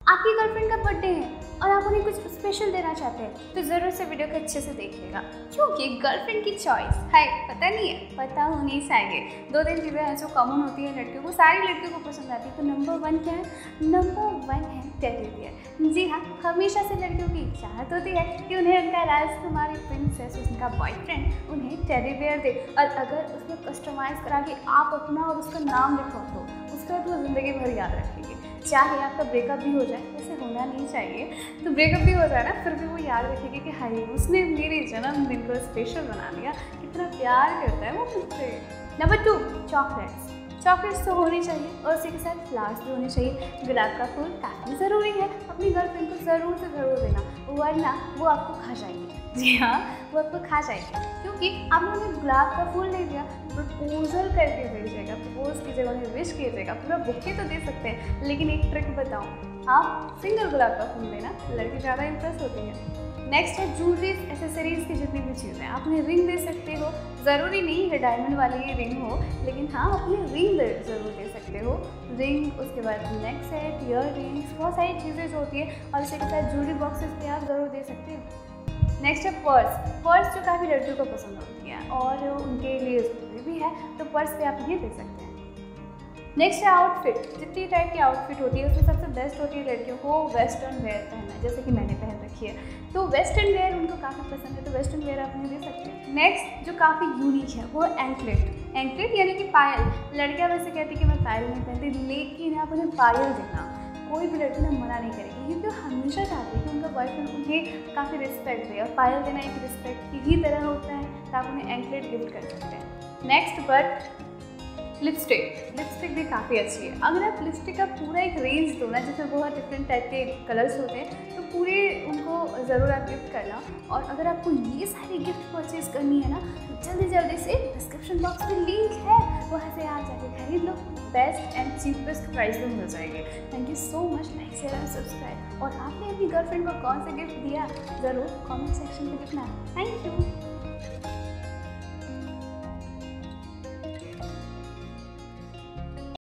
आपकी गर्लफ्रेंड का बर्थडे है और आप उन्हें कुछ स्पेशल देना चाहते हैं तो ज़रूर से वीडियो को अच्छे से देखिएगा, क्योंकि गर्लफ्रेंड की चॉइस है पता नहीं है, पता होनी चाहिए। 2-3 चीज़ें हैं जो कॉमन होती है लड़कियों को, सारी लड़कियों को पसंद आती है। तो नंबर 1 क्या है? नंबर 1 है टेडी बियर। जी हाँ, हमेशा से लड़कियों की चाहत होती है कि उन्हें उनका राजकुमारी प्रिंसेस, उनका बॉयफ्रेंड उन्हें टेडी बियर दे, और अगर उसमें कस्टमाइज़ करा के आप अपना और उसका नाम लिखवा दो, उसका तो ज़िंदगी भर याद रखेंगे। चाहे आपका ब्रेकअप भी हो जाए, वैसे होना नहीं चाहिए, तो ब्रेकअप भी हो जाए ना, फिर भी वो याद रखेगी कि हाय उसने मेरे जन्मदिन को स्पेशल बना दिया, कितना प्यार करता है वो मुझसे। Number 2, chocolates. चॉकलेट्स तो होनी चाहिए और उसी के साथ फ्लावर्स भी होने चाहिए। गुलाब का फूल काफ़ी ज़रूरी है, अपनी गर्लफ्रेंड को ज़रूर से ज़रूर देना, वरना वो आपको खा जाएंगे। जी हाँ, वो आपको खा जाएंगे, क्योंकि आपने उन्हें गुलाब का फूल नहीं दिया, प्रपोजल करके दीजिएगा, प्रपोज कीजिएगा, उन्हें विश कीजिएगा। पूरा बुके तो दे सकते हैं, लेकिन एक ट्रिक बताऊँ, आप सिंगल गुलाब का फूल देना, लड़की ज़्यादा इंप्रेस होती है। नेक्स्ट है ज्वेलरीज, एसेसरीज़ की जितनी भी चीज़ें, आप उन्हें रिंग दे सकते हो, ज़रूरी नहीं है डायमंड वाली रिंग हो, लेकिन हाँ अपनी रिंग ज़रूर दे सकते हो। रिंग, उसके बाद नेक सेट, ईयर रिंग्स, बहुत सारी चीज़ें जो होती है, और इसी के साथ ज्वेलरी बॉक्सेस भी आप ज़रूर दे सकते हो। नेक्स्ट है पर्स। पर्स जो काफ़ी लड़कियों को पसंद होती है और उनके लिए ज़रूरी भी है, तो पर्स भी आप उन्हें दे सकते हैं। नेक्स्ट है आउटफिट। जितनी टाइप की आउटफिट होती है उसमें सबसे बेस्ट होती है लड़कियों को वेस्टर्न वेयर पहनना, जैसे कि मैंने पहन रखी है, तो वेस्टर्न वेयर उनको काफ़ी पसंद है, तो वेस्टर्न वेयर आप उन्हें दे सकते हैं। नेक्स्ट जो काफ़ी यूनिक है वो है एंकलेट। एंकलेट यानी कि पायल। लड़कियां वैसे कहती कि मैं पायल नहीं पहनती, लेकिन आप उन्हें पायल देना, कोई भी लड़की ना मना नहीं करेगी, क्योंकि वो हमेशा चाहती है कि उनका बॉयफ्रेंड उन्हें काफ़ी रिस्पेक्ट दे, और पायल देना एक रिस्पेक्ट की ही तरह होता है, तो आप उन्हें एंकलेट गिफ्ट कर सकते हैं। Next but lipstick. लिपस्टिक भी काफ़ी अच्छी है। अगर आप लिपस्टिक का पूरा एक रेंज दो ना, जिसमें बहुत डिफरेंट टाइप के कलर्स होते हैं, तो पूरे उनको ज़रूर आप गिफ्ट करना। और अगर आपको ये सारी गिफ्ट परचेज करनी है ना, तो जल्दी जल्दी से डिस्क्रिप्शन बॉक्स में लिंक है, वहाँ से आप जाके खरीद लो, बेस्ट एंड चीपेस्ट प्राइस में मिल जाएंगे। Thank you so much, like share and subscribe. और आपने अपनी गर्लफ्रेंड को कौन सा गिफ्ट दिया, ज़रूर कॉमेंट सेक्शन में लिखना। Thank you.